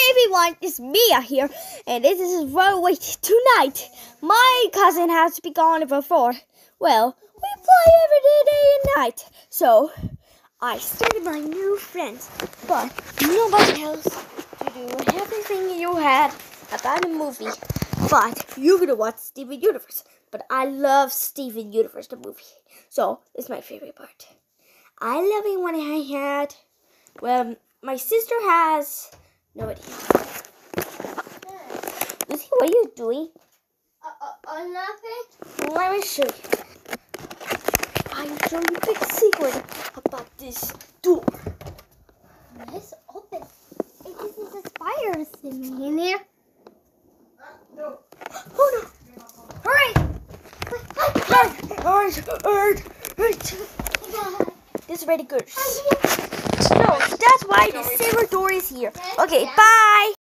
Hi everyone, it's Mia here, and this is Wait tonight. My cousin has to be gone before. Well, we play every day and night. So I started my new friends, but nobody else to do everything you had about a movie. But you're gonna watch Steven Universe. But I love Steven Universe, the movie. So it's my favorite part. I love it when I had. Well, my sister has no idea. Lucy, what are you doing? Nothing. Let me show you. I'll show you a big secret about this door. Let's open. It isn't a spider sitting in there. No. Oh no! Hurry! This is really good. So that's why the silver door is here. Okay, bye!